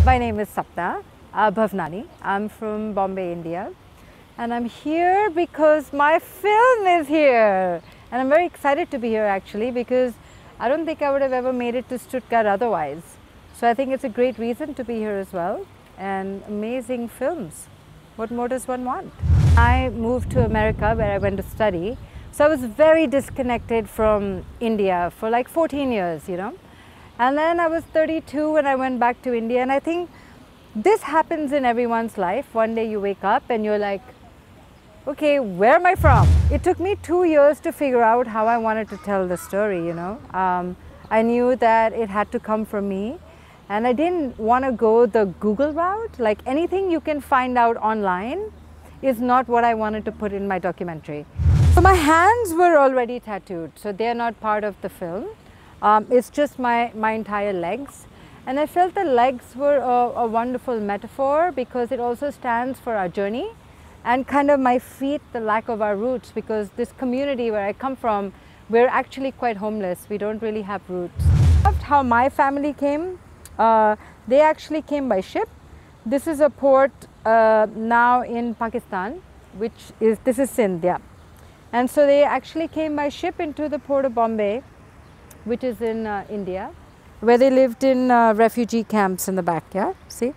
My name is Sapna Bhavnani. I'm from Bombay, India. And I'm here because my film is here. And I'm very excited to be here actually because I don't think I would have ever made it to Stuttgart otherwise. So I think it's a great reason to be here as well. And amazing films. What more does one want? I moved to America where I went to study. So I was very disconnected from India for like 14 years, you know. And then I was 32 when I went back to India, and I think this happens in everyone's life. One day you wake up and you're like, okay, where am I from? It took me 2 years to figure out how I wanted to tell the story, you know. I knew that it had to come from me, and I didn't want to go the Google route. Like anything you can find out online is not what I wanted to put in my documentary. So my hands were already tattooed, so they're not part of the film. It's just my entire legs, and I felt the legs were a wonderful metaphor because it also stands for our journey, and kind of my feet, the lack of our roots, because this community where I come from, we're actually quite homeless. We don't really have roots. How my family came, they actually came by ship. This is a port now in Pakistan, this is Sindh, yeah. And so they actually came by ship into the port of Bombay, which is in India, where they lived in refugee camps in the back, yeah, see?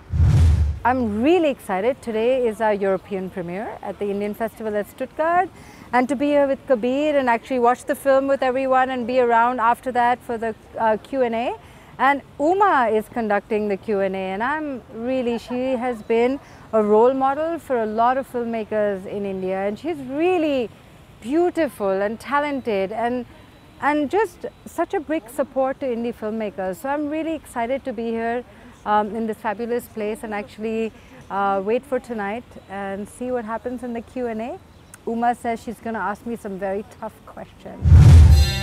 I'm really excited. Today is our European premiere at the Indian Festival at Stuttgart, and to be here with Kabir and actually watch the film with everyone and be around after that for the Q&A. And Uma is conducting the Q&A, and she has been a role model for a lot of filmmakers in India, and she's really beautiful and talented and just such a big support to indie filmmakers. So I'm really excited to be here in this fabulous place and actually wait for tonight and see what happens in the Q&A. Uma says she's going to ask me some very tough questions.